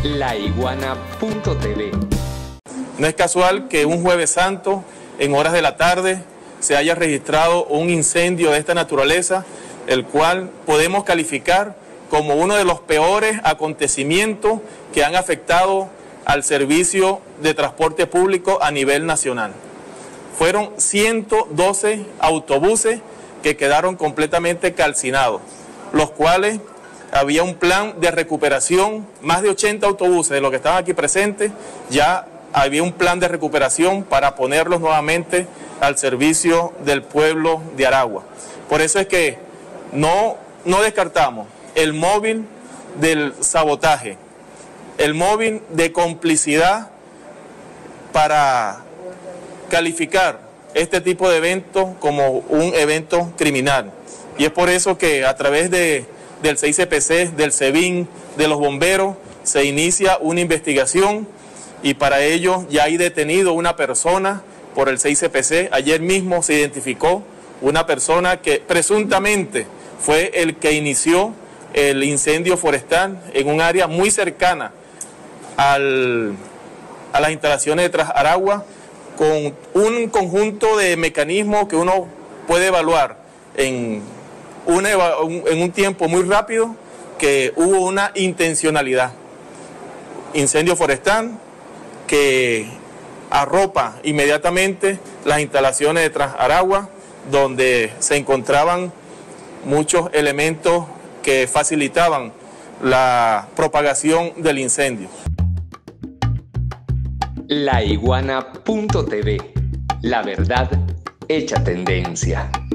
laiguana.tv. No es casual que un Jueves Santo, en horas de la tarde, se haya registrado un incendio de esta naturaleza, el cual podemos calificar como uno de los peores acontecimientos que han afectado al servicio de transporte público a nivel nacional. Fueron 112 autobuses que quedaron completamente calcinados, los cuales había un plan de recuperación, más de 80 autobuses de los que estaban aquí presentes, ya había un plan de recuperación para ponerlos nuevamente al servicio del pueblo de Aragua. Por eso es que no descartamos el móvil del sabotaje, el móvil de complicidad para calificar este tipo de eventos como un evento criminal. Y es por eso que a través del CICPC, del SEBIN, de los bomberos, se inicia una investigación y para ello ya hay detenido una persona por el CICPC. Ayer mismo se identificó una persona que presuntamente fue el que inició el incendio forestal en un área muy cercana a las instalaciones de Trasaragua, con un conjunto de mecanismos que uno puede evaluar en un tiempo muy rápido, que hubo una intencionalidad. Incendio forestal que arropa inmediatamente las instalaciones de Trasaragua, donde se encontraban muchos elementos que facilitaban la propagación del incendio. laiguana.tv. La verdad hecha tendencia.